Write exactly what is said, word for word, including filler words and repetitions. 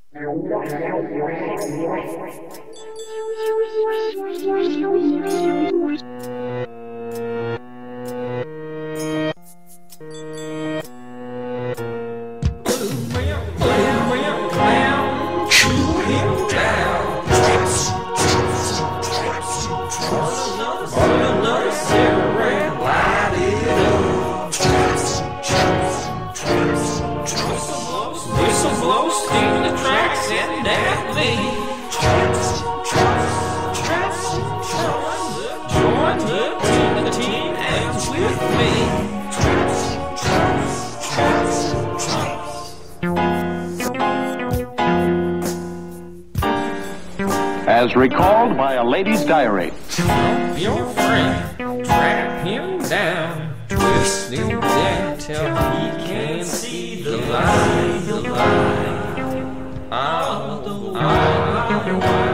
As recalled by a lady's diary. Help your friend, track him down, twist him down till he can't see the light, the light. Oh, oh, oh, oh.